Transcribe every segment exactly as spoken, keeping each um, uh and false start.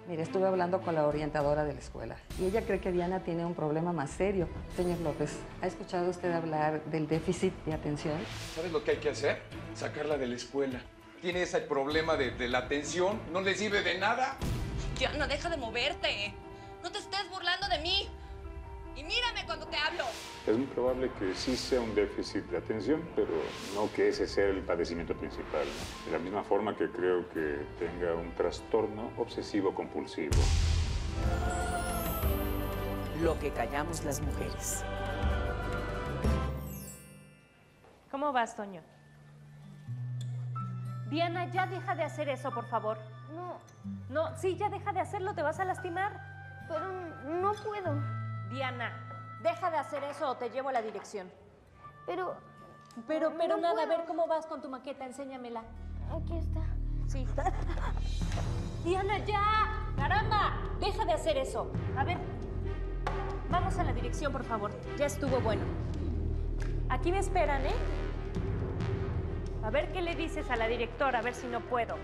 Mire, estuve hablando con la orientadora de la escuela y ella cree que Diana tiene un problema más serio. Señor López, ¿ha escuchado usted hablar del déficit de atención? ¿Sabes lo que hay que hacer? Sacarla de la escuela. Tiene ese problema de, de la atención, no le sirve de nada. Diana, deja de moverte. No te estés burlando de mí. Y mírame cuando te hablo. Es muy probable que sí sea un déficit de atención, pero no que ese sea el padecimiento principal, ¿no? De la misma forma que creo que tenga un trastorno obsesivo-compulsivo. Lo que callamos las mujeres. ¿Cómo vas, Toño? Diana, ya deja de hacer eso, por favor. No. No, sí, ya deja de hacerlo, te vas a lastimar. Pero no puedo. Diana, deja de hacer eso o te llevo a la dirección. Pero... Pero, pero no nada, puedo. a ver cómo vas con tu maqueta, enséñamela. Aquí está. Sí. Diana, ya. Caramba, deja de hacer eso. A ver, vamos a la dirección, por favor. Ya estuvo bueno. Aquí me esperan, ¿eh? A ver qué le dices a la directora, a ver si no puedo.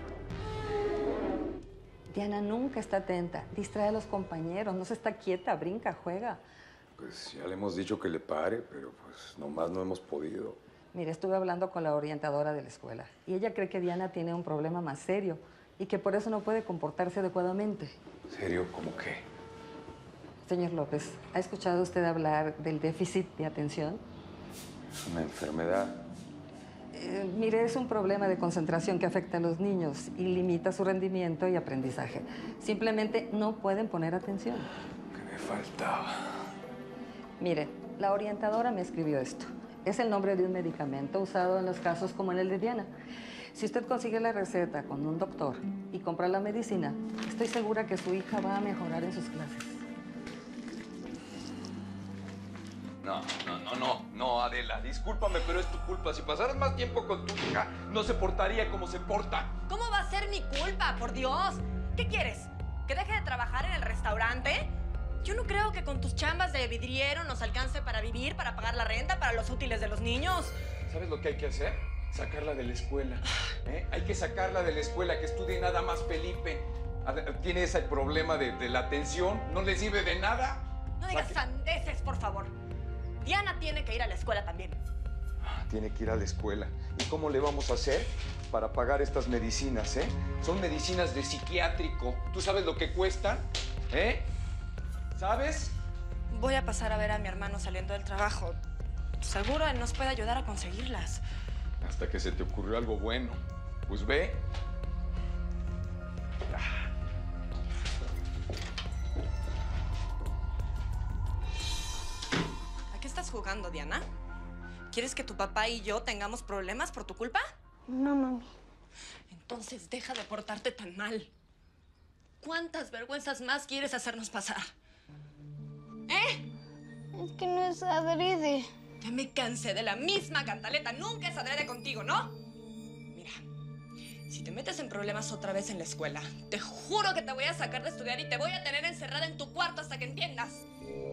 Diana nunca está atenta, distrae a los compañeros, no se está quieta, brinca, juega. Pues ya le hemos dicho que le pare, pero pues nomás no hemos podido. Mire, estuve hablando con la orientadora de la escuela y ella cree que Diana tiene un problema más serio y que por eso no puede comportarse adecuadamente. ¿Serio? ¿Cómo qué? Señor López, ¿ha escuchado usted hablar del déficit de atención? Es una enfermedad. Eh, mire, es un problema de concentración que afecta a los niños y limita su rendimiento y aprendizaje. Simplemente no pueden poner atención. ¿Qué me faltaba? Mire, la orientadora me escribió esto. Es el nombre de un medicamento usado en los casos como en el de Diana. Si usted consigue la receta con un doctor y compra la medicina, estoy segura que su hija va a mejorar en sus clases. No, no, no, no, no, Adela, discúlpame, pero es tu culpa. Si pasaras más tiempo con tu hija, no se portaría como se porta. ¿Cómo va a ser mi culpa, por Dios? ¿Qué quieres? ¿Que deje de trabajar en el restaurante? Yo no creo que con tus chambas de vidriero nos alcance para vivir, para pagar la renta, para los útiles de los niños. ¿Sabes lo que hay que hacer? Sacarla de la escuela. ¿eh? Hay que sacarla de la escuela, que estudie nada más Felipe. Ade- Tiene ese problema de, de la atención, no le sirve de nada. No digas Saque- sandeces, por favor. Diana tiene que ir a la escuela también. Tiene que ir a la escuela. ¿Y cómo le vamos a hacer para pagar estas medicinas, eh? Son medicinas de psiquiátrico. ¿Tú sabes lo que cuestan? ¿Eh? ¿Sabes? Voy a pasar a ver a mi hermano saliendo del trabajo. Seguro él nos puede ayudar a conseguirlas. Hasta que se te ocurrió algo bueno. Pues ve. ¿A qué estás jugando, Diana? ¿Quieres que tu papá y yo tengamos problemas por tu culpa? No, mami. Entonces deja de portarte tan mal. ¿Cuántas vergüenzas más quieres hacernos pasar? ¿Eh? Es que no es adrede. Ya me cansé de la misma cantaleta. Nunca es adrede contigo, ¿no? Mira, si te metes en problemas otra vez en la escuela, te juro que te voy a sacar de estudiar y te voy a tener encerrada en tu cuarto hasta que entiendas.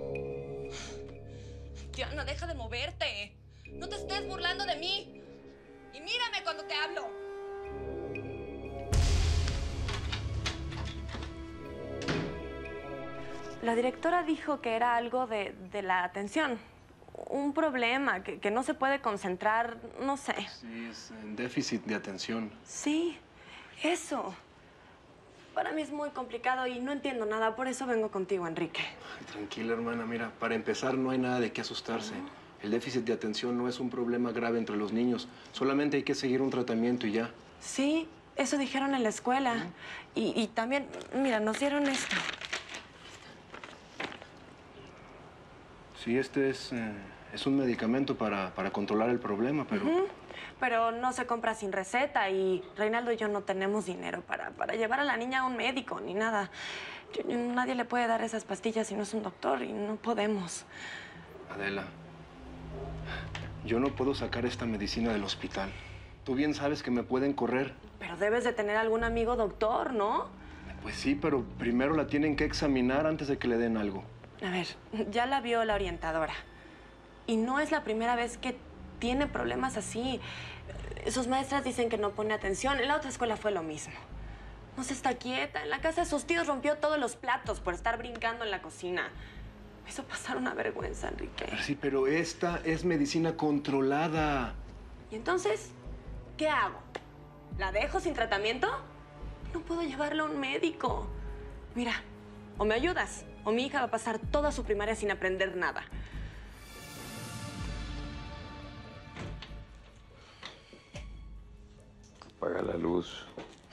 Diana, deja de moverte. No te estés burlando de mí. Y mírame cuando te hablo. La directora dijo que era algo de, de la atención. Un problema, que, que no se puede concentrar, no sé. Sí, es en déficit de atención. Sí, eso. Para mí es muy complicado y no entiendo nada, por eso vengo contigo, Enrique. Ay, tranquila, hermana. Mira, para empezar, no hay nada de qué asustarse. El déficit de atención no es un problema grave entre los niños. Solamente hay que seguir un tratamiento y ya. Sí, eso dijeron en la escuela. Y, y también, mira, nos dieron esto. Sí, este es, eh, es un medicamento para, para controlar el problema, pero... Ujú. Pero no se compra sin receta y Reinaldo y yo no tenemos dinero para, para llevar a la niña a un médico ni nada. Yo- yo- nadie le puede dar esas pastillas si no es un doctor y no podemos. Adela, yo no puedo sacar esta medicina del hospital. Tú bien sabes que me pueden correr. Pero debes de tener algún amigo doctor, ¿no? Pues sí, pero primero la tienen que examinar antes de que le den algo. A ver, ya la vio la orientadora. Y no es la primera vez que tiene problemas así. Sus maestras dicen que no pone atención. En la otra escuela fue lo mismo. No se está quieta. En la casa de sus tíos rompió todos los platos por estar brincando en la cocina. Me hizo pasar una vergüenza, Enrique. Sí, pero esta es medicina controlada. ¿Y entonces qué hago? ¿La dejo sin tratamiento? No puedo llevarla a un médico. Mira, o me ayudas, o mi hija va a pasar toda su primaria sin aprender nada. Apaga la luz.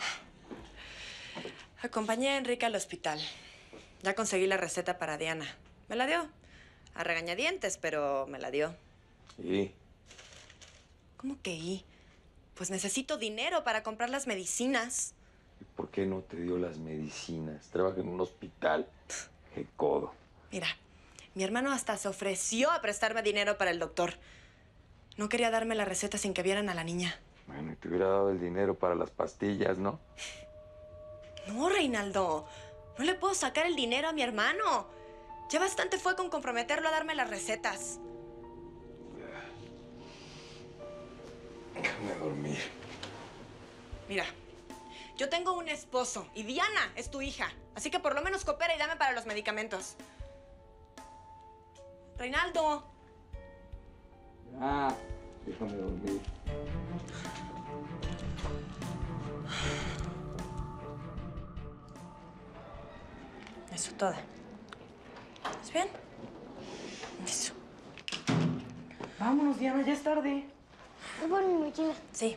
Acompañé a Enrique al hospital. Ya conseguí la receta para Diana. Me la dio. A regañadientes, pero me la dio. ¿Y? ¿Cómo que y? Pues necesito dinero para comprar las medicinas. ¿Y por qué no te dio las medicinas? Trabaja en un hospital. ¡Qué codo! Mira, mi hermano hasta se ofreció a prestarme dinero para el doctor. No quería darme la receta sin que vieran a la niña. Bueno, y te hubiera dado el dinero para las pastillas, ¿no? No, Reinaldo. No le puedo sacar el dinero a mi hermano. Ya bastante fue con comprometerlo a darme las recetas. Déjame dormir. Mira, yo tengo un esposo y Diana es tu hija. Así que por lo menos coopera y dame para los medicamentos. Reinaldo. Ah, déjame dormir. Eso, toda. ¿Estás bien? Eso. Vámonos, Diana, ya es tarde. Voy por mi mochila. Sí.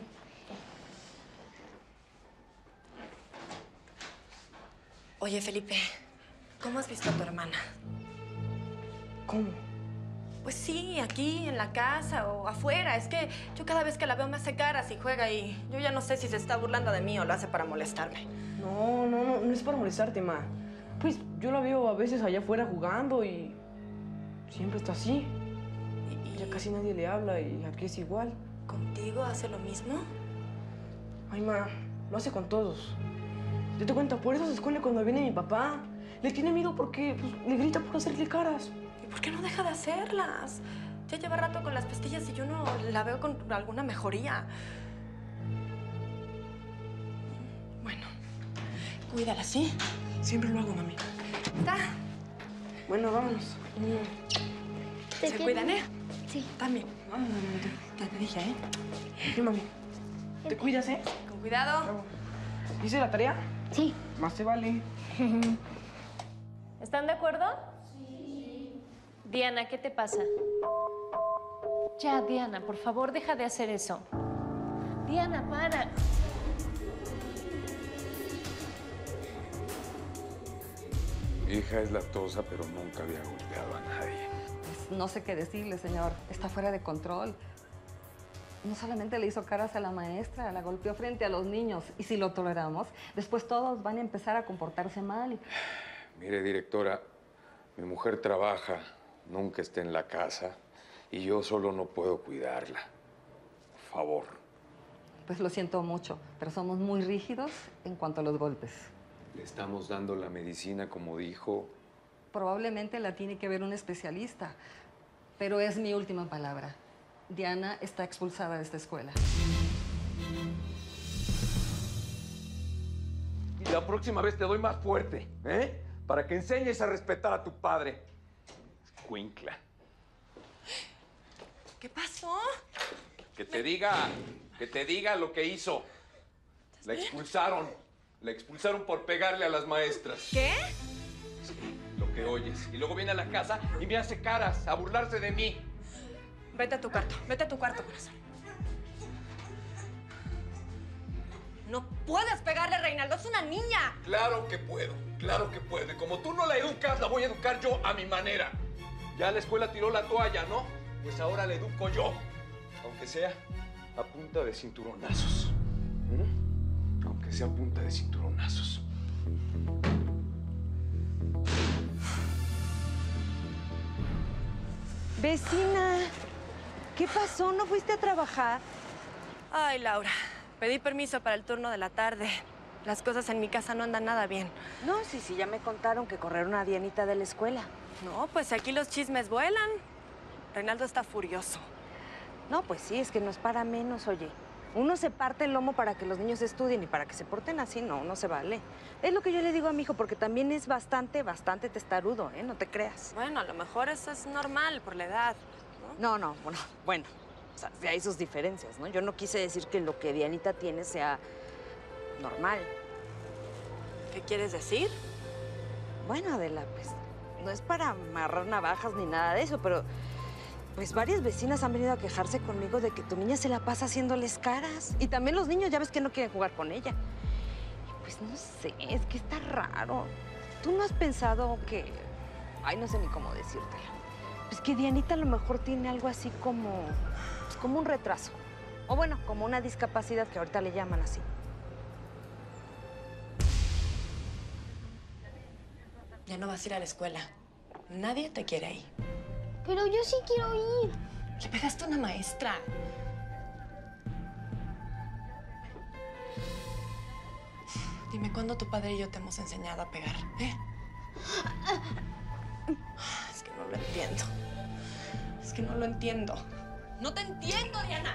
Oye, Felipe, ¿cómo has visto a tu hermana? ¿Cómo? Pues sí, aquí, en la casa o afuera. Es que yo cada vez que la veo me hace caras y juega y yo ya no sé si se está burlando de mí o lo hace para molestarme. No, no, no, no es para molestarte, ma. Pues yo la veo a veces allá afuera jugando y siempre está así. ¿Y, y... Ya casi nadie le habla y aquí es igual. ¿Contigo hace lo mismo? Ay, ma, lo hace con todos. Yo te cuento, por eso se esconde cuando viene mi papá. Le tiene miedo porque pues, le grita por hacerle caras. ¿Y por qué no deja de hacerlas? Ya lleva rato con las pastillas y yo no la veo con alguna mejoría. Bueno, cuídala, ¿sí? Siempre lo hago, mami. ¿Está? Bueno, vámonos. ¿Se cuidan, eh? Sí. También. Vamos, mami. Ya te dije, ¿eh? Sí, mami. Te cuidas, ¿eh? Con cuidado. Bravo. ¿Hice la tarea? Sí. Más te vale. ¿Están de acuerdo? Sí. Diana, ¿qué te pasa? Ya, Diana, por favor, deja de hacer eso. Diana, para. Mi hija es lactosa, pero nunca había golpeado a nadie. Pues no sé qué decirle, señor. Está fuera de control. No solamente le hizo caras a la maestra, la golpeó frente a los niños. Y si lo toleramos, después todos van a empezar a comportarse mal. Mire, directora, mi mujer trabaja, nunca está en la casa y yo solo no puedo cuidarla. Por favor. Pues lo siento mucho, pero somos muy rígidos en cuanto a los golpes. Le estamos dando la medicina como dijo. Probablemente la tiene que ver un especialista, pero es mi última palabra. Diana está expulsada de esta escuela. Y la próxima vez te doy más fuerte, ¿eh? Para que enseñes a respetar a tu padre. Escuincla. ¿Qué pasó? Que te diga, que te diga lo que hizo. La expulsaron. La expulsaron por pegarle a las maestras. ¿Qué? Sí, lo que oyes. Y luego viene a la casa y me hace caras a burlarse de mí. Vete a tu cuarto, vete a tu cuarto, corazón. No puedes pegarle, Reinaldo, es una niña. Claro que puedo, claro que puedo. Y como tú no la educas, la voy a educar yo a mi manera. Ya la escuela tiró la toalla, ¿no? Pues ahora la educo yo. Aunque sea a punta de cinturonazos. ¿Mm? Aunque sea a punta de cinturonazos. Vecina, ¿qué pasó? ¿No fuiste a trabajar? Ay, Laura, pedí permiso para el turno de la tarde. Las cosas en mi casa no andan nada bien. No, sí, sí, ya me contaron que corrieron a Dianita de la escuela. No, pues aquí los chismes vuelan. Reinaldo está furioso. No, pues sí, es que no es para menos, oye. Uno se parte el lomo para que los niños estudien y para que se porten así, no, no se vale. Es lo que yo le digo a mi hijo, porque también es bastante, bastante testarudo, ¿eh? No te creas. Bueno, a lo mejor eso es normal por la edad, ¿no? No, no, bueno, bueno. O sea, hay sus diferencias, ¿no? Yo no quise decir que lo que Dianita tiene sea normal. ¿Qué quieres decir? Bueno, Adela, pues no es para amarrar navajas ni nada de eso, pero pues varias vecinas han venido a quejarse conmigo de que tu niña se la pasa haciéndoles caras. Y también los niños, ya ves que no quieren jugar con ella. Y pues no sé, es que está raro. ¿Tú no has pensado que... Ay, no sé ni cómo decírtelo. Pues que Dianita a lo mejor tiene algo así como... Pues como un retraso. O bueno, como una discapacidad que ahorita le llaman así. Ya no vas a ir a la escuela. Nadie te quiere ahí. Pero yo sí quiero ir. Le pegaste a una maestra. Dime, ¿cuándo tu padre y yo te hemos enseñado a pegar, eh? Es que no lo entiendo. Es que no lo entiendo. ¡No te entiendo, Diana!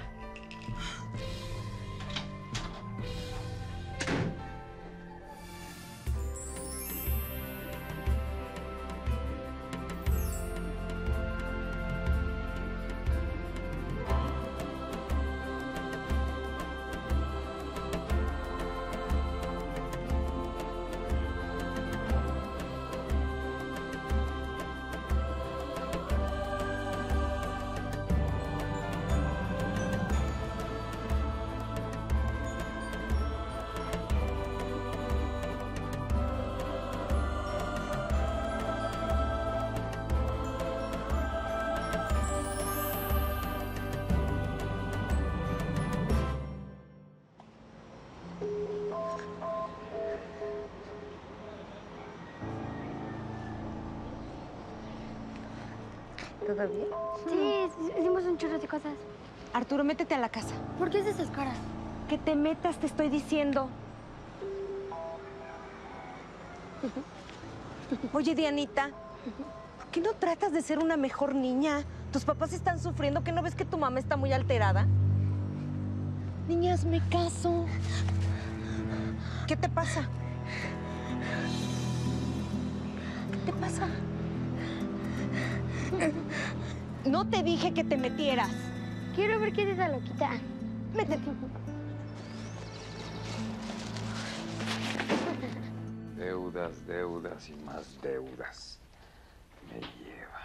¿Todo bien? Sí, hicimos un chorro de cosas. Arturo, métete a la casa. ¿Por qué haces esas caras? Que te metas, te estoy diciendo. Oye, Dianita, ¿por qué no tratas de ser una mejor niña? Tus papás están sufriendo, ¿que no ves que tu mamá está muy alterada? Niña, hazme caso. ¿Qué te pasa? ¿Qué te pasa? No te dije que te metieras. Quiero ver qué es esa loquita. Métete. Deudas, deudas y más deudas. Me lleva.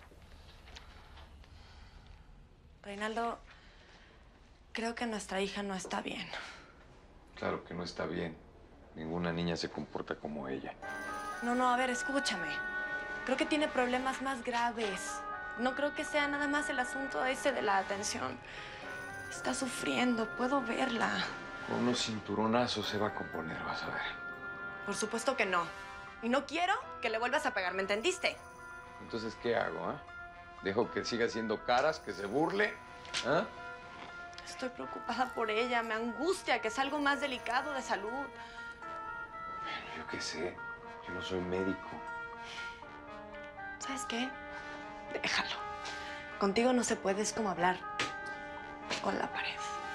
Reinaldo, creo que nuestra hija no está bien. Claro que no está bien. Ninguna niña se comporta como ella. No, no, a ver, escúchame. Creo que tiene problemas más graves. No creo que sea nada más el asunto ese de la atención. Está sufriendo, puedo verla. Con unos cinturonazos se va a componer, vas a ver. Por supuesto que no. Y no quiero que le vuelvas a pegar, ¿me entendiste? Entonces, ¿qué hago, ah? ¿Dejo que siga haciendo caras, que se burle? ¿Ah? Estoy preocupada por ella, me angustia que es algo más delicado de salud. Bueno, yo qué sé. Yo no soy médico. ¿Sabes qué? Déjalo. Contigo no se puede, es como hablar con la pared.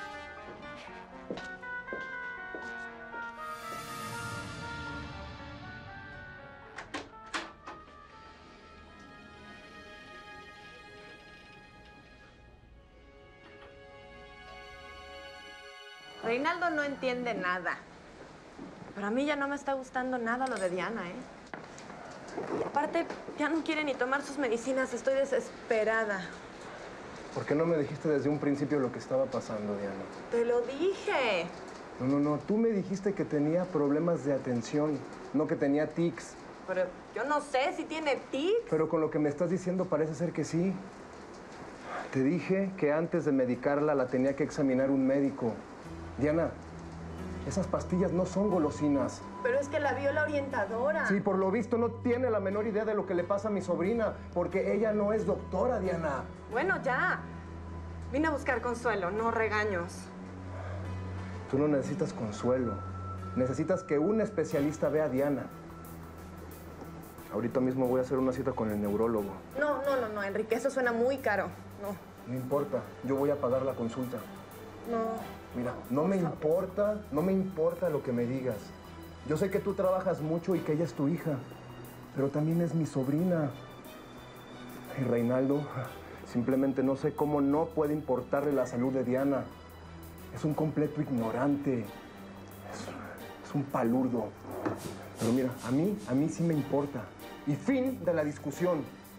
Reinaldo no entiende nada. Pero a mí ya no me está gustando nada lo de Diana, ¿eh? Y aparte, ya no quiere ni tomar sus medicinas. Estoy desesperada. ¿Por qué no me dijiste desde un principio lo que estaba pasando, Diana? Te lo dije. No, no, no. Tú me dijiste que tenía problemas de atención, no que tenía tics. Pero yo no sé si tiene tics. Pero con lo que me estás diciendo parece ser que sí. Te dije que antes de medicarla la tenía que examinar un médico. Diana, esas pastillas no son golosinas. Pero es que la vio la orientadora. Sí, por lo visto no tiene la menor idea de lo que le pasa a mi sobrina, porque ella no es doctora, Diana. Bueno, ya. Vine a buscar consuelo, no regaños. Tú no necesitas consuelo. Necesitas que un especialista vea a Diana. Ahorita mismo voy a hacer una cita con el neurólogo. No, no, no, no, Enrique, eso suena muy caro. No. No importa, yo voy a pagar la consulta. No. Mira, no me importa, no me importa lo que me digas. Yo sé que tú trabajas mucho y que ella es tu hija, pero también es mi sobrina. Y Reinaldo, simplemente no sé cómo no puede importarle la salud de Diana. Es un completo ignorante. Es, es un palurdo. Pero mira, a mí, a mí sí me importa. Y fin de la discusión.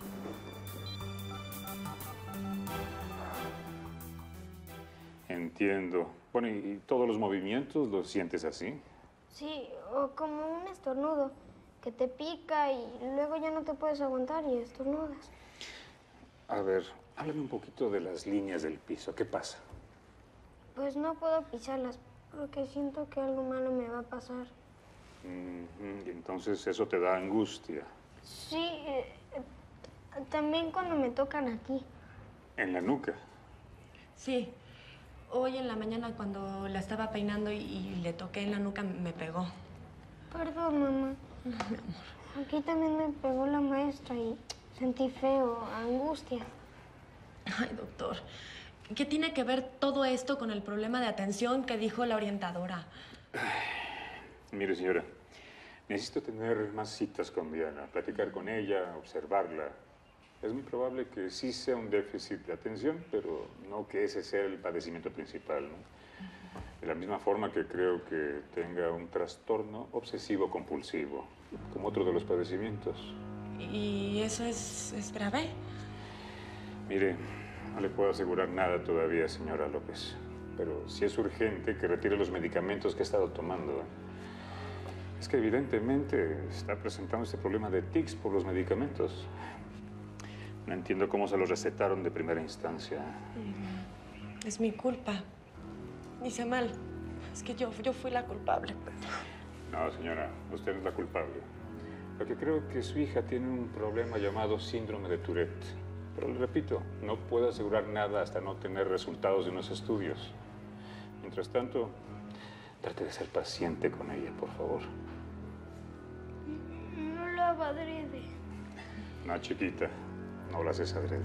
Entiendo. Bueno, ¿y todos los movimientos los sientes así? Sí, o como un estornudo, que te pica y luego ya no te puedes aguantar y estornudas. A ver, háblame un poquito de las líneas del piso. ¿Qué pasa? Pues no puedo pisarlas porque siento que algo malo me va a pasar. Mm-hmm. Y entonces eso te da angustia. Sí, eh, también cuando me tocan aquí. ¿En la nuca? Sí. Hoy en la mañana cuando la estaba peinando y, y le toqué en la nuca, me pegó. Perdón, mamá. Mi amor. Aquí también me pegó la maestra y sentí feo, angustia. Ay, doctor. ¿Qué tiene que ver todo esto con el problema de atención que dijo la orientadora? Mire, señora, necesito tener más citas con Diana, platicar con ella, observarla. Es muy probable que sí sea un déficit de atención, pero no que ese sea el padecimiento principal, ¿no? De la misma forma que creo que tenga un trastorno obsesivo-compulsivo, como otro de los padecimientos. ¿Y eso es, es grave? Mire, no le puedo asegurar nada todavía, señora López, pero sí es urgente que retire los medicamentos que ha estado tomando. ¿eh? Es que evidentemente está presentando este problema de tics por los medicamentos. No entiendo cómo se los recetaron de primera instancia. Es mi culpa. Hice mal. Es que yo, yo fui la culpable. No, señora, usted no es la culpable. Lo que creo es que su hija tiene un problema llamado síndrome de Tourette. Pero le repito, no puedo asegurar nada hasta no tener resultados de unos estudios. Mientras tanto, trate de ser paciente con ella, por favor. No lo hago adrede. No, chiquita. No lo haces adrede.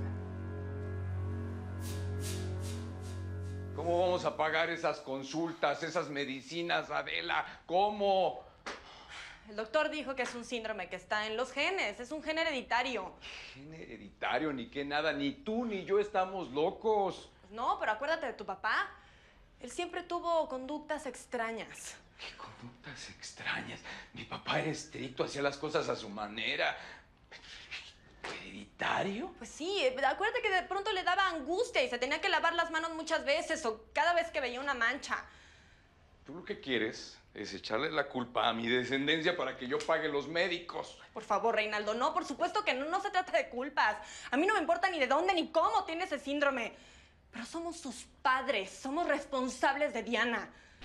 ¿Cómo vamos a pagar esas consultas, esas medicinas, Adela? ¿Cómo? El doctor dijo que es un síndrome que está en los genes. Es un gen hereditario. ¿Gen hereditario? Ni que nada. Ni tú ni yo estamos locos. Pues no, pero acuérdate de tu papá. Él siempre tuvo conductas extrañas. ¿Qué conductas extrañas? Mi papá era estricto, hacía las cosas a su manera. ¿Hereditario? Pues sí, acuérdate que de pronto le daba angustia y se tenía que lavar las manos muchas veces o cada vez que veía una mancha. Tú lo que quieres es echarle la culpa a mi descendencia para que yo pague los médicos. Por favor, Reinaldo, no, por supuesto que no, no se trata de culpas. A mí no me importa ni de dónde ni cómo tiene ese síndrome. Pero somos sus padres, somos responsables de Diana.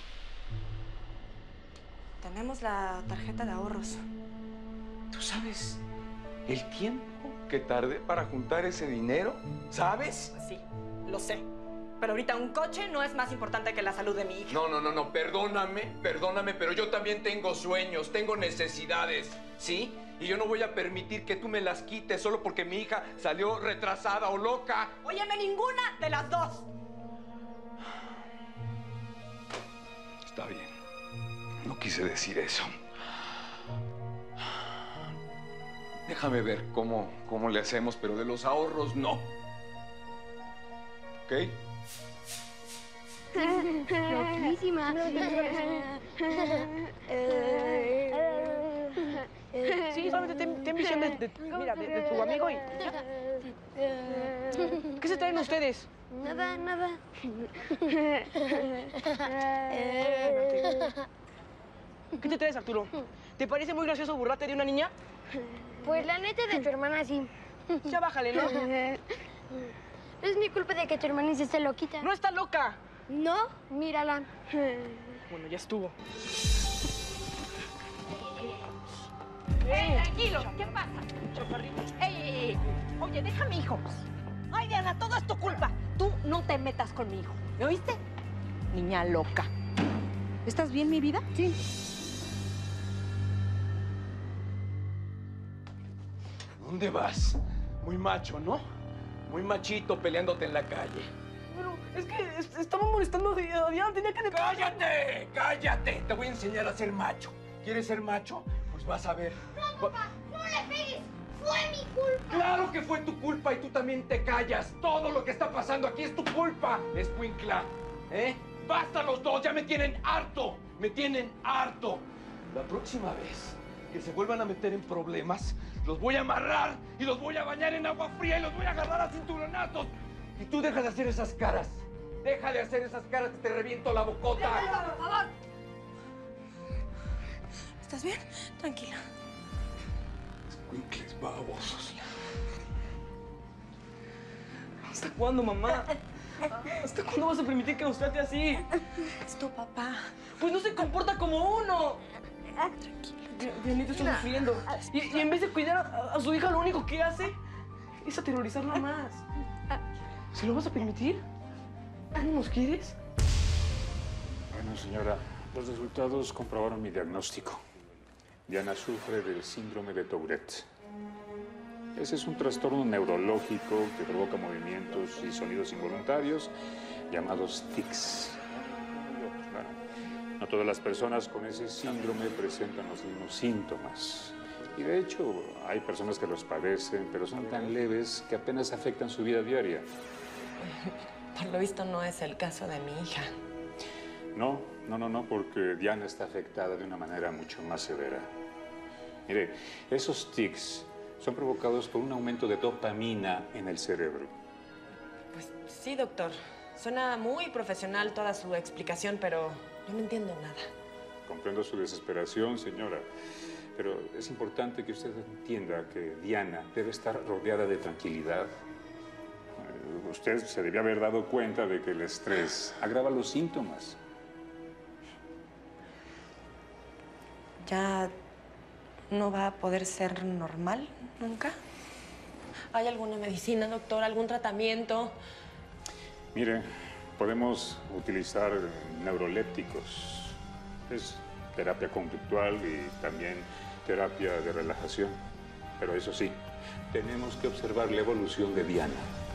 Tenemos la tarjeta de ahorros. ¿Tú sabes el tiempo que tardé para juntar ese dinero? ¿Sabes? Pues sí, lo sé. Pero ahorita un coche no es más importante que la salud de mi hija. No, no, no, no, perdóname, perdóname, pero yo también tengo sueños, tengo necesidades, ¿sí? Y yo no voy a permitir que tú me las quites solo porque mi hija salió retrasada o loca. Óyeme, ninguna de las dos. Está bien. No quise decir eso. Déjame ver cómo, cómo le hacemos, pero de los ahorros no. ¿Ok? Loquísima. Sí, solamente ten, ten visión de, de, mira, de, de tu amigo y ya. ¿Qué se traen ustedes? Nada, nada. ¿Qué te traes, Arturo? ¿Te parece muy gracioso burlarte de una niña? Pues la neta de tu hermana sí. Ya bájale, ¿no? Es mi culpa de que tu hermana esté loquita. ¡No está loca! ¿No? Mírala. Bueno, ya estuvo. ¡Ey, tranquilo! ¿Qué pasa? ¡Ey, ey, ey! Oye, deja a mi hijo. Ay, Diana, todo es tu culpa. Tú no te metas con mi hijo. ¿Me oíste? Niña loca. ¿Estás bien, mi vida? Sí. ¿Dónde vas? Muy macho, ¿no? Muy machito peleándote en la calle. pero es que est- estaba molestando a Diana, tenía que... ¡Cállate! ¡Cállate! Te voy a enseñar a ser macho. ¿Quieres ser macho? Pues vas a ver. No, papá, no le pegues. Fue mi culpa. ¡Claro que fue tu culpa y tú también te callas! Todo lo que está pasando aquí es tu culpa, escuincla. ¿Eh? ¡Basta los dos! ¡Ya me tienen harto! ¡Me tienen harto! La próxima vez que se vuelvan a meter en problemas, los voy a amarrar y los voy a bañar en agua fría y los voy a agarrar a cinturonazos. Y tú deja de hacer esas caras. Deja de hacer esas caras que te reviento la bocota. ¡Por favor! ¿Estás bien? Tranquila. Escuincles babosos. ¿Hasta cuándo, mamá? ¿Hasta cuándo vas a permitir que nos trate así? Es tu papá. Pues no se comporta como uno. Tranquila. Dianita está sufriendo. Y, y en vez de cuidar a, a su hija, lo único que hace es aterrorizarla más. ¿Se lo vas a permitir? ¿No nos quieres? Bueno, señora, los resultados comprobaron mi diagnóstico. Diana sufre del síndrome de Tourette. Ese es un trastorno neurológico que provoca movimientos y sonidos involuntarios llamados tics. Bueno, no todas las personas con ese síndrome presentan los mismos síntomas. Y de hecho, hay personas que los padecen, pero son tan leves que apenas afectan su vida diaria. Por lo visto no es el caso de mi hija. No, no, no, no, porque Diana está afectada de una manera mucho más severa. Mire, esos tics son provocados por un aumento de dopamina en el cerebro. Pues sí, doctor. Suena muy profesional toda su explicación, pero yo no entiendo nada. Comprendo su desesperación, señora, pero es importante que usted entienda que Diana debe estar rodeada de tranquilidad. Eh, Usted se debe haber dado cuenta de que el estrés agrava los síntomas. ¿Ya no va a poder ser normal nunca? ¿Hay alguna medicina, doctor? ¿Algún tratamiento? Mire, podemos utilizar neurolépticos. Es terapia conductual y también terapia de relajación. Pero eso sí, tenemos que observar la evolución de Diana.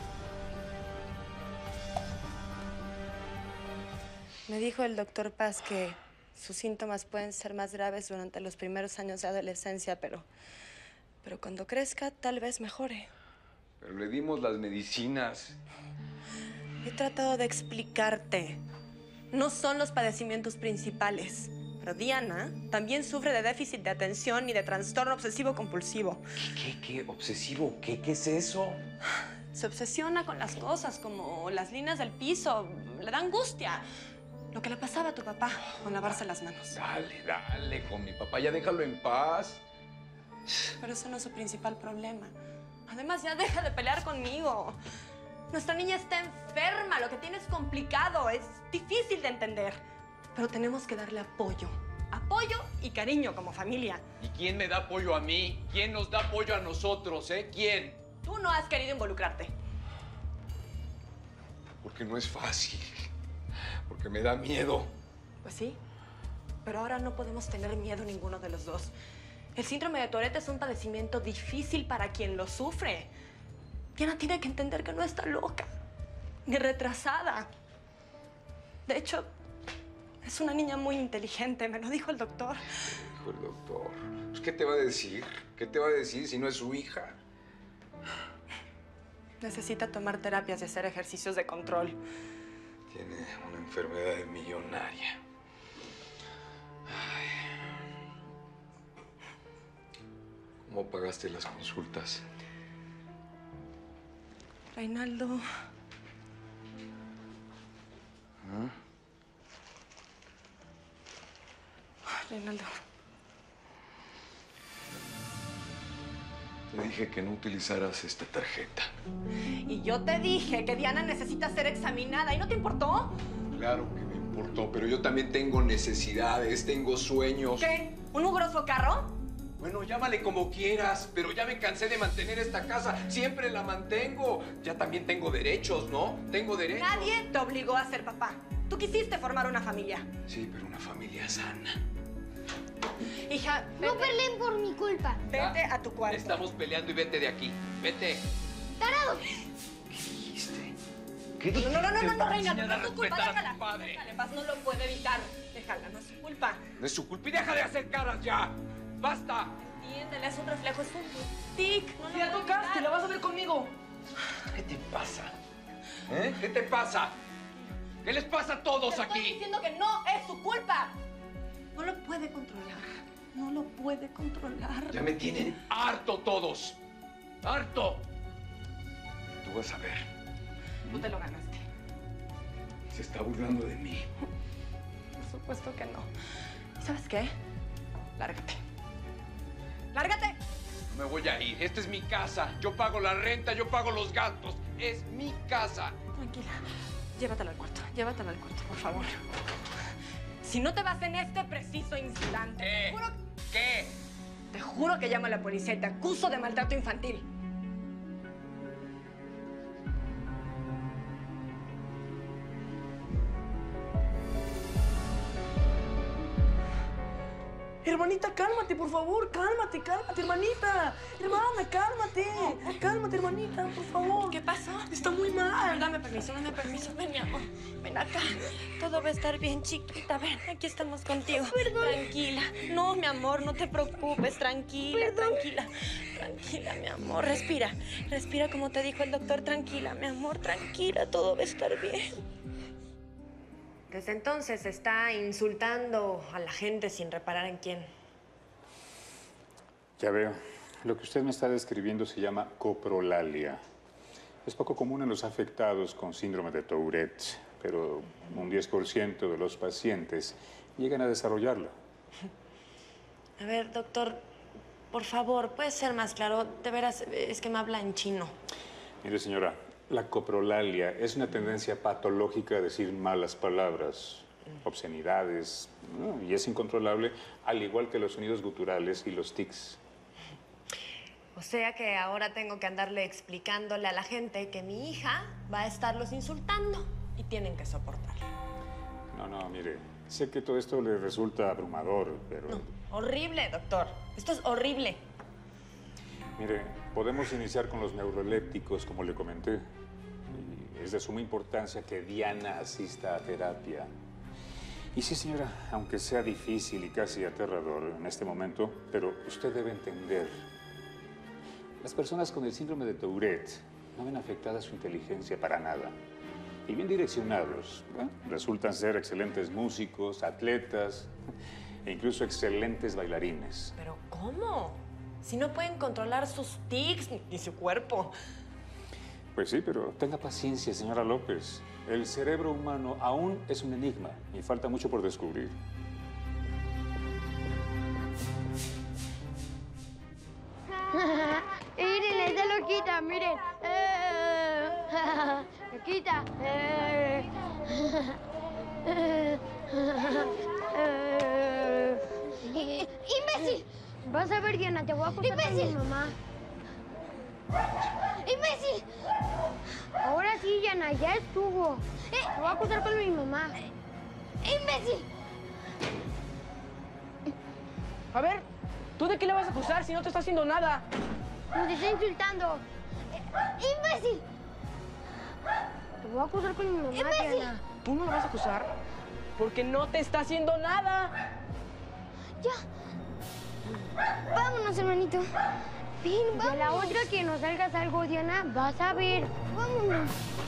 Me dijo el doctor Paz que sus síntomas pueden ser más graves durante los primeros años de adolescencia, pero, pero cuando crezca tal vez mejore. Pero le dimos las medicinas. He tratado de explicarte. No son los padecimientos principales. Pero Diana también sufre de déficit de atención y de trastorno obsesivo-compulsivo. ¿Qué, qué, qué? ¿Obsesivo? ¿Qué? ¿Qué es eso? Se obsesiona con las cosas, como las líneas del piso. Le da angustia. Lo que le pasaba a tu papá con lavarse las manos. Dale, dale, con mi papá. Ya déjalo en paz. Pero eso no es su principal problema. Además, ya deja de pelear conmigo. Nuestra niña está enferma. Lo que tiene es complicado. Es difícil de entender. Pero tenemos que darle apoyo. Apoyo y cariño como familia. ¿Y quién me da apoyo a mí? ¿Quién nos da apoyo a nosotros, eh? ¿Quién? Tú no has querido involucrarte. Porque no es fácil. Porque me da miedo. Pues sí. Pero ahora no podemos tener miedo ninguno de los dos. El síndrome de Tourette es un padecimiento difícil para quien lo sufre. Diana tiene que entender que no está loca. Ni retrasada. De hecho, es una niña muy inteligente, me lo dijo el doctor. Dijo el doctor. Pues, ¿qué te va a decir? ¿Qué te va a decir si no es su hija? Necesita tomar terapias y hacer ejercicios de control. Tiene una enfermedad millonaria. Ay. ¿Cómo pagaste las consultas? Reinaldo. ¿Ah? Reinaldo. Te dije que no utilizaras esta tarjeta. Y yo te dije que Diana necesita ser examinada. ¿Y no te importó? Claro que me importó, pero yo también tengo necesidades, tengo sueños. ¿Qué? ¿Un mugroso carro? Bueno, llámale como quieras, pero ya me cansé de mantener esta casa. Siempre la mantengo. Ya también tengo derechos, ¿no? Tengo derechos. Nadie te obligó a ser papá. Tú quisiste formar una familia. Sí, pero una familia sana. Hija, vete. No peleen por mi culpa. Vete a tu cuarto. Estamos peleando y vete de aquí. Vete. ¡Tarado! ¿Qué dijiste? ¿Qué No, no, no, no, te no, no, va a Reina, enseñar no a es tu culpa, respetar a déjala. tu padre? Déjala en paz, no lo puede evitar. Déjala, no es su culpa. No es su culpa y deja de hacer caras ya. ¡Basta! Entiéndele, es un reflejo, es un tic. No Si la tocaste, la vas a ver conmigo. ¿Qué te pasa? ¿Eh? ¿Qué te pasa? ¿Qué les pasa a todos Te estoy aquí? diciendo que no es su culpa. No lo puede controlar. No lo puede controlar. Ya me tienen harto todos. ¡Harto! Tú vas a ver. Tú te lo ganaste. Se está burlando de mí. Por supuesto que no. ¿Y sabes qué? Lárgate. ¡Lárgate! No me voy a ir. Esta es mi casa. Yo pago la renta, yo pago los gastos. Es mi casa. Tranquila. Llévatela al cuarto. Llévatela al cuarto, por favor. Si no te vas en este preciso instante... ¿Qué? Te juro, ¿Qué? te juro que llamo a la policía y te acuso de maltrato infantil. Hermanita, cálmate, por favor. Cálmate, cálmate, hermanita. Hermana, cálmate. Cálmate, hermanita, por favor. ¿Qué pasó? Está muy mal. Dame permiso, dame permiso. Ven, mi amor. Ven acá. Todo va a estar bien, chiquita. Ven, aquí estamos contigo. Perdón. Tranquila. No, mi amor, no te preocupes. Tranquila, Perdón. tranquila. Tranquila, mi amor. Respira. Respira como te dijo el doctor. Tranquila, mi amor. Tranquila. Todo va a estar bien. Desde entonces está insultando a la gente sin reparar en quién. Ya veo. Lo que usted me está describiendo se llama coprolalia. Es poco común en los afectados con síndrome de Tourette, pero un diez por ciento de los pacientes llegan a desarrollarlo. A ver, doctor, por favor, ¿puede ser más claro? De veras, es que me habla en chino. Mire, señora, la coprolalia es una tendencia patológica a decir malas palabras, obscenidades, ¿no? Y es incontrolable, al igual que los sonidos guturales y los tics. O sea que ahora tengo que andarle explicándole a la gente que mi hija va a estarlos insultando y tienen que soportarlo. No, no, mire, sé que todo esto le resulta abrumador, pero... No, horrible, doctor. Esto es horrible. Mire, podemos iniciar con los neurolépticos, como le comenté. Y es de suma importancia que Diana asista a terapia. Y sí, señora, aunque sea difícil y casi aterrador en este momento, pero usted debe entender. Las personas con el síndrome de Tourette no ven afectada su inteligencia para nada. Y bien direccionados, ¿eh? Resultan ser excelentes músicos, atletas e incluso excelentes bailarines. ¿Pero cómo? Si no pueden controlar sus tics ni su cuerpo. Pues sí, pero tenga paciencia, señora López. El cerebro humano aún es un enigma y falta mucho por descubrir. Miren, está loquita, miren. Eh, loquita. Eh. Eh. ¡Imbécil! Vas a ver, Diana, te voy a acusar con mi mamá. ¡Imbécil! Ahora sí, Diana, ya estuvo. Eh. Te voy a acusar con mi mamá. ¡Imbécil! A ver, ¿tú de qué le vas a acusar si no te está haciendo nada? Nos está insultando. ¡Imbécil! Te voy a acusar con mi mamá, ¡Imbécil! Diana. ¿Tú no lo vas a acusar? Porque no te está haciendo nada. Ya. Vámonos, hermanito. Ven, vamos. Y a la otra que nos salgas algo, Diana, vas a ver. Vámonos.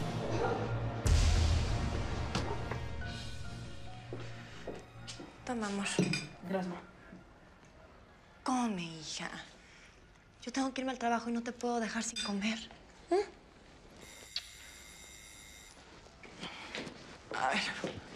Toma, amor. Gracias, ma. Come, hija. Yo tengo que irme al trabajo y no te puedo dejar sin comer. ¿Eh? A ver.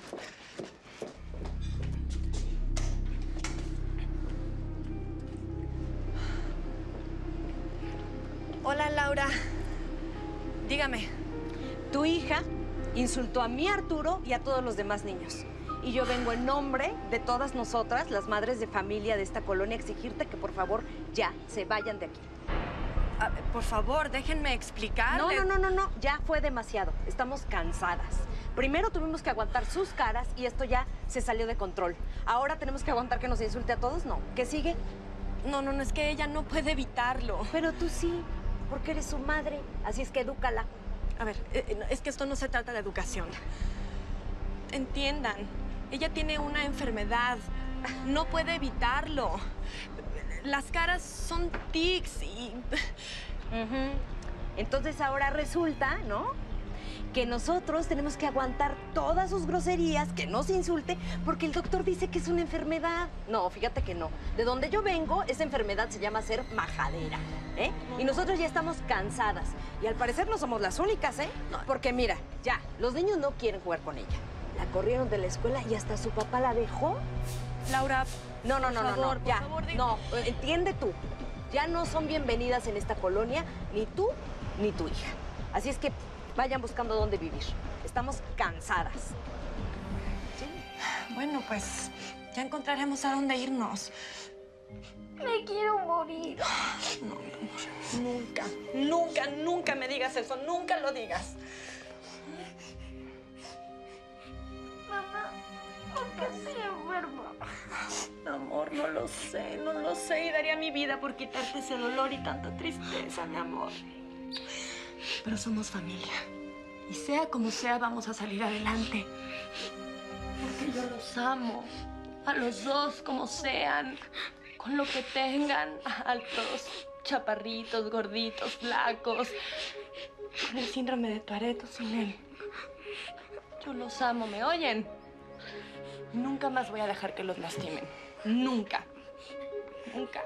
Hola, Laura. Dígame. Tu hija insultó a mi Arturo y a todos los demás niños. Y yo vengo en nombre de todas nosotras, las madres de familia de esta colonia, a exigirte que por favor ya se vayan de aquí. A ver, por favor, déjenme explicar. No, no, no, no, no, ya fue demasiado. Estamos cansadas. Primero tuvimos que aguantar sus caras y esto ya se salió de control. Ahora tenemos que aguantar que nos insulte a todos, ¿no? ¿Qué sigue? No, no, no, es que ella no puede evitarlo. Pero tú sí, porque eres su madre. Así es que edúcala. A ver, es que esto no se trata de educación. Entiendan, ella tiene una enfermedad. No puede evitarlo. Las caras son tics y... Uh-huh. Entonces ahora resulta, ¿no?, que nosotros tenemos que aguantar todas sus groserías, que nos insulte, porque el doctor dice que es una enfermedad. No, fíjate que no. De donde yo vengo, esa enfermedad se llama ser majadera, ¿eh? Y nosotros ya estamos cansadas. Y al parecer no somos las únicas, ¿eh? Porque mira, ya, los niños no quieren jugar con ella. La corrieron de la escuela y hasta su papá la dejó. Laura, no, no, no, por no, favor, no, por ya, favor, de... no, entiende tú. Ya no son bienvenidas en esta colonia, ni tú, ni tu hija. Así es que vayan buscando dónde vivir. Estamos cansadas. ¿Sí? Bueno, pues ya encontraremos a dónde irnos. Me quiero morir. No, mi amor, nunca, nunca, nunca me digas eso. Nunca lo digas. Mamá, ¿por qué estoy enferma? Amor, no lo sé, no lo sé. Y daría mi vida por quitarte ese dolor y tanta tristeza, mi amor. Pero somos familia. Y sea como sea, vamos a salir adelante. Porque yo los amo. A los dos, como sean. Con lo que tengan. Altos, chaparritos, gorditos, flacos. Con el síndrome de Tourette o sin él. Yo los amo, ¿me oyen? Nunca más voy a dejar que los lastimen. Nunca. Nunca.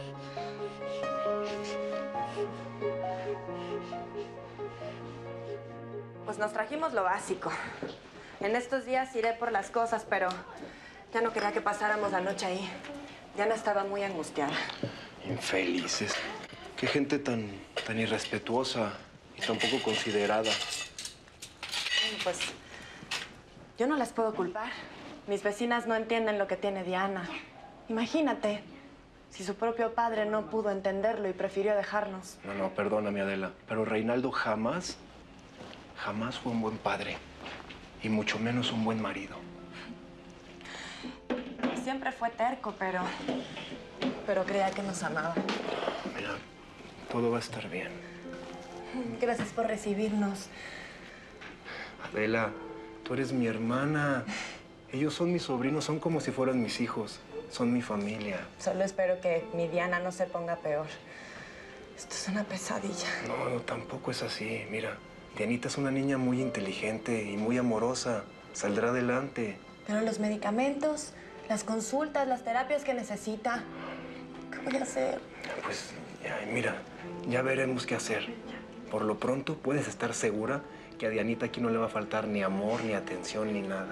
Pues nos trajimos lo básico. En estos días iré por las cosas, pero ya no quería que pasáramos la noche ahí. Diana estaba muy angustiada. Infelices. Qué gente tan, tan irrespetuosa y tan poco considerada. Pues yo no las puedo culpar. Mis vecinas no entienden lo que tiene Diana. Imagínate, si su propio padre no pudo entenderlo y prefirió dejarnos. No, no, perdóname, Adela, pero Reinaldo jamás, jamás fue un buen padre. Y mucho menos un buen marido. Siempre fue terco, pero... pero creía que nos amaba. Mira, todo va a estar bien. Gracias por recibirnos. Adela, tú eres mi hermana. Ellos son mis sobrinos, son como si fueran mis hijos. Son mi familia. Solo espero que mi Diana no se ponga peor. Esto es una pesadilla. No, no, tampoco es así. Mira, Dianita es una niña muy inteligente y muy amorosa. Saldrá adelante. Pero los medicamentos, las consultas, las terapias que necesita, ¿qué voy a hacer? Pues, ya, mira, ya veremos qué hacer. Por lo pronto, puedes estar segura que a Dianita aquí no le va a faltar ni amor, ni atención, ni nada.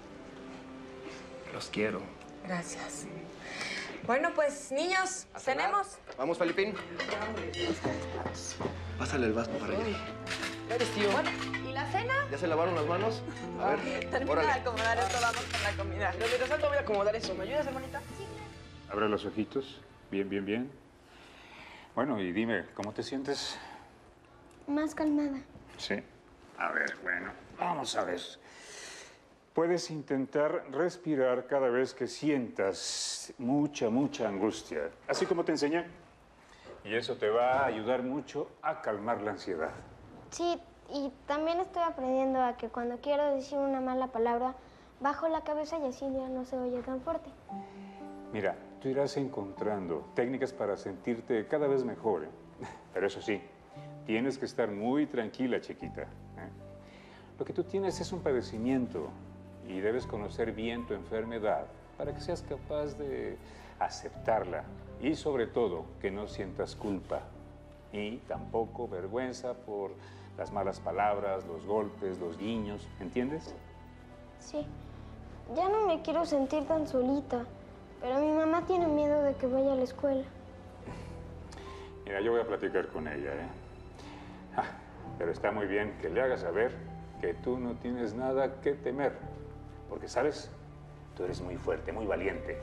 Los quiero. Gracias. Bueno, pues, niños, ¿tenemos? Vamos, Felipín. Pásale el vaso para allá. ¿Eres tío? Bueno, ¿y la cena? ¿Ya se lavaron las manos? A ver, Termina órale. de acomodar esto, vamos con la comida. Pero mientras tanto voy a acomodar eso. ¿Me ayudas, hermanita? Sí. Abre los ojitos. Bien, bien, bien. Bueno, y dime, ¿cómo te sientes? Más calmada. Sí. A ver, bueno, vamos a ver. Puedes intentar respirar cada vez que sientas mucha, mucha angustia. Así como te enseñé. Y eso te va a ayudar mucho a calmar la ansiedad. Sí, y también estoy aprendiendo a que cuando quiero decir una mala palabra, bajo la cabeza y así ya no se oye tan fuerte. Mira, tú irás encontrando técnicas para sentirte cada vez mejor, ¿eh? Pero eso sí, tienes que estar muy tranquila, chiquita, ¿eh? Lo que tú tienes es un padecimiento y debes conocer bien tu enfermedad para que seas capaz de aceptarla y, sobre todo, que no sientas culpa y tampoco vergüenza por las malas palabras, los golpes, los guiños, ¿entiendes? Sí, ya no me quiero sentir tan solita, pero mi mamá tiene miedo de que vaya a la escuela. Mira, yo voy a platicar con ella, ¿eh? Ah, pero está muy bien que le hagas saber que tú no tienes nada que temer. Porque, ¿sabes? Tú eres muy fuerte, muy valiente.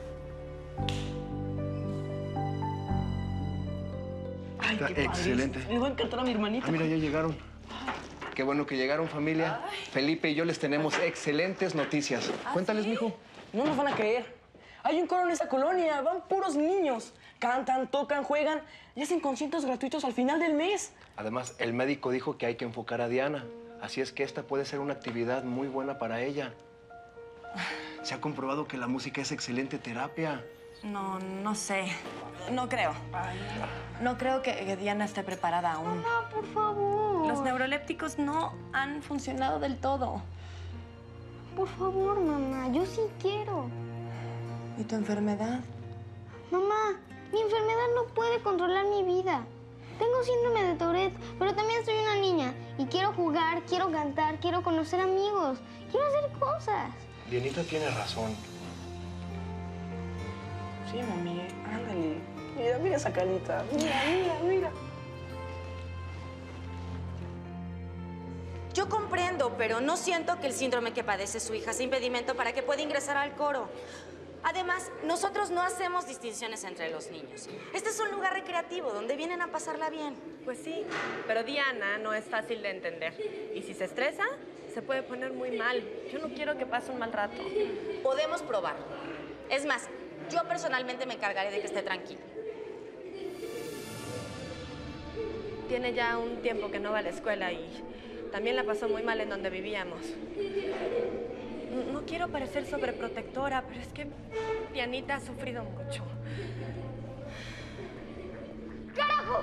Ay, Está qué excelente. padre. Les va a encantar a mi hermanita. Ah, mira, ya llegaron. Qué bueno que llegaron, familia. Ay. Felipe y yo les tenemos excelentes noticias. ¿Ah, Cuéntales, sí? mijo. No nos van a creer. Hay un coro en esa colonia. Van puros niños. cantan, tocan, juegan y hacen conciertos gratuitos al final del mes. Además, el médico dijo que hay que enfocar a Diana. Así es que esta puede ser una actividad muy buena para ella. Se ha comprobado que la música es excelente terapia. No, no sé. No creo. No creo que, que Diana esté preparada aún. Mamá, por favor. Los neurolépticos no han funcionado del todo. Por favor, mamá, yo sí quiero. ¿Y tu enfermedad? Mamá, mi enfermedad no puede controlar mi vida. Tengo síndrome de Tourette, pero también soy una niña. Y quiero jugar, quiero cantar, quiero conocer amigos, quiero hacer cosas. Dianita tiene razón. Sí, mami, ándale. Mira, mira esa carita. Mira, mira, mira. Yo comprendo, pero no siento que el síndrome que padece su hija sea impedimento para que pueda ingresar al coro. Además, nosotros no hacemos distinciones entre los niños. Este es un lugar recreativo donde vienen a pasarla bien. Pues sí, pero Diana no es fácil de entender. Y si se estresa, se puede poner muy mal. Yo no quiero que pase un mal rato. Podemos probar. Es más, yo personalmente me encargaré de que esté tranquila. Tiene ya un tiempo que no va a la escuela y también la pasó muy mal en donde vivíamos. No, no quiero parecer sobreprotectora, pero es que Dianita ha sufrido mucho. ¡Carajo!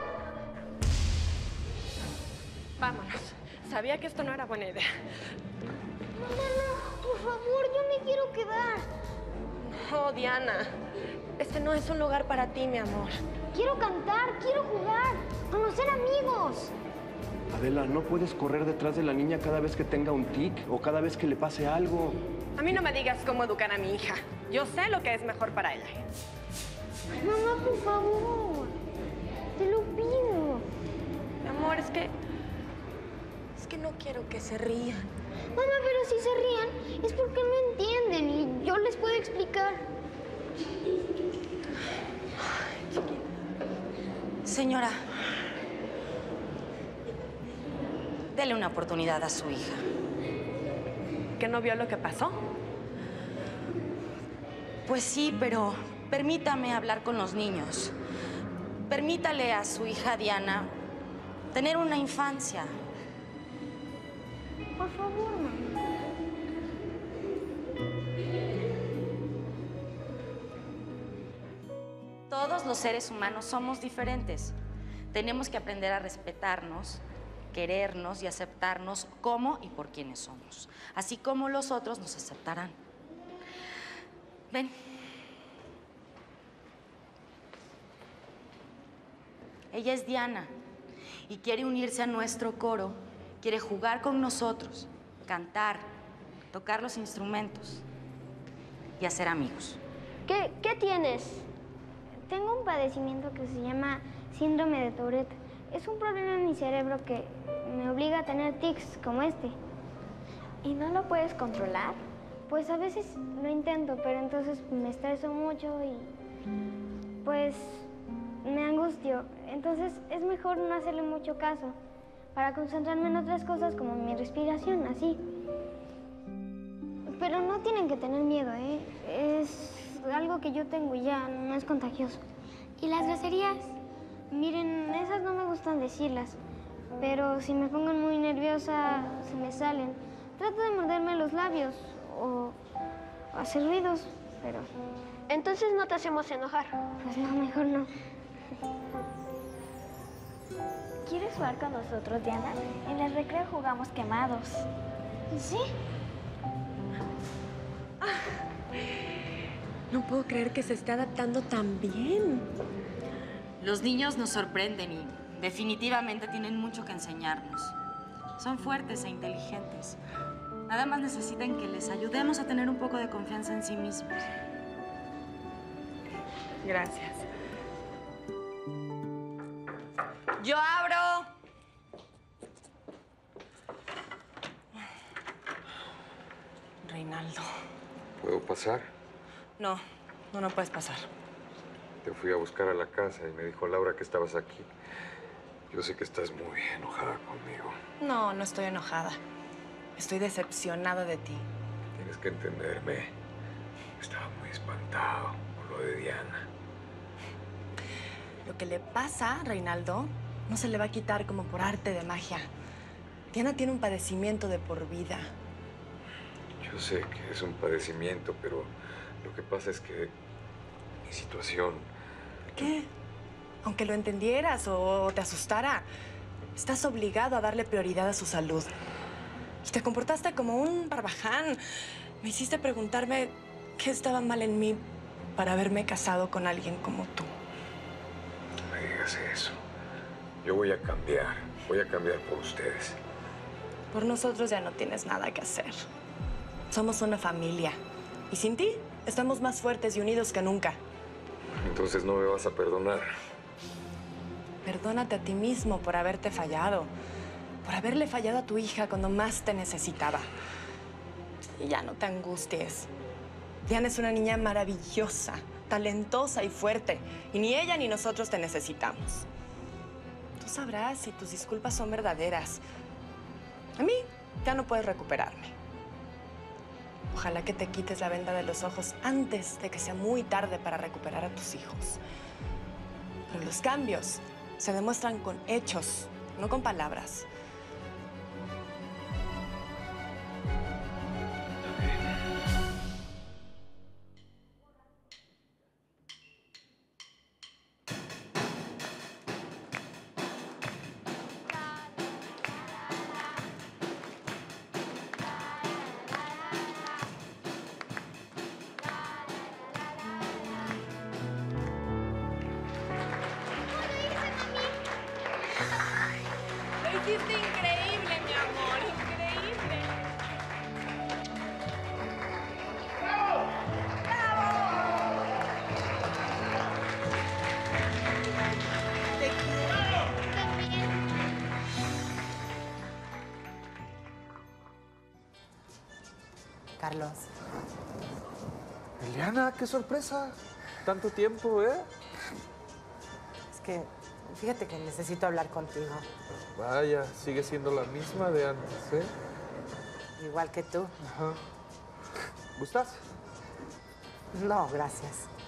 Vámonos. Sabía que esto no era buena idea. Mamá, no, por favor, yo me quiero quedar. No, Diana. Este no es un lugar para ti, mi amor. Quiero cantar, quiero jugar, conocer amigos. Adela, no puedes correr detrás de la niña cada vez que tenga un tic o cada vez que le pase algo. A mí no me digas cómo educar a mi hija. Yo sé lo que es mejor para ella. Mamá, por favor. Te lo pido. Mi amor, es que... Es que no quiero que se rían. Mamá, pero si se rían es porque no entienden y yo les puedo explicar. Señora, dele una oportunidad a su hija. ¿Que no vio lo que pasó? Pues sí, pero permítame hablar con los niños. Permítale a su hija Diana tener una infancia. Por favor, mamá. Todos los seres humanos somos diferentes. Tenemos que aprender a respetarnos, querernos y aceptarnos como y por quienes somos, así como los otros nos aceptarán. Ven. Ella es Diana y quiere unirse a nuestro coro, quiere jugar con nosotros, cantar, tocar los instrumentos y hacer amigos. ¿Qué, qué tienes? Tengo un padecimiento que se llama síndrome de Tourette. Es un problema en mi cerebro que me obliga a tener tics como este. ¿Y no lo puedes controlar? Pues a veces lo intento, pero entonces me estreso mucho y pues me angustio. Entonces es mejor no hacerle mucho caso para concentrarme en otras cosas como mi respiración, así. Pero no tienen que tener miedo, ¿eh? Es algo que yo tengo y ya, no es contagioso. ¿Y las groserías? Miren, esas no me gustan decirlas, pero si me pongo muy nerviosa, se me salen. Trato de morderme los labios o hacer ruidos, pero... Entonces no te hacemos enojar. Pues no, mejor no. ¿Quieres jugar con nosotros, Diana? En el recreo jugamos quemados. ¿Sí? No puedo creer que se esté adaptando tan bien. Los niños nos sorprenden y definitivamente tienen mucho que enseñarnos. Son fuertes e inteligentes. Nada más necesitan que les ayudemos a tener un poco de confianza en sí mismos. Gracias. ¡Yo abro! Reinaldo. ¿Puedo pasar? No, no, no puedes pasar. Te fui a buscar a la casa y me dijo Laura que estabas aquí. Yo sé que estás muy enojada conmigo. No, no estoy enojada. Estoy decepcionada de ti. Tienes que entenderme. Estaba muy espantado por lo de Diana. Lo que le pasa, Reinaldo, no se le va a quitar como por arte de magia. Diana tiene un padecimiento de por vida. Yo sé que es un padecimiento, pero lo que pasa es que mi situación... ¿Qué? Aunque lo entendieras o te asustara, estás obligado a darle prioridad a su salud. Y te comportaste como un barbaján. Me hiciste preguntarme qué estaba mal en mí para haberme casado con alguien como tú. No me digas eso. Yo voy a cambiar. Voy a cambiar por ustedes. Por nosotros ya no tienes nada que hacer. Somos una familia. Y sin ti, estamos más fuertes y unidos que nunca. Entonces no me vas a perdonar. Perdónate a ti mismo por haberte fallado. Por haberle fallado a tu hija cuando más te necesitaba. Y ya no te angusties. Diana es una niña maravillosa, talentosa y fuerte. Y ni ella ni nosotros te necesitamos. Tú sabrás si tus disculpas son verdaderas. A mí ya no puedes recuperarme. Ojalá que te quites la venda de los ojos antes de que sea muy tarde para recuperar a tus hijos. Pero los cambios se demuestran con hechos, no con palabras. Lo hiciste increíble, mi amor, increíble. ¡Bravo! ¡Bravo! Te quiero. Carlos. Eliana, qué sorpresa. Tanto tiempo, ¿eh? Es que, fíjate que necesito hablar contigo. Vaya, sigue siendo la misma de antes, ¿eh? Igual que tú. Ajá. ¿Gustas? No, gracias.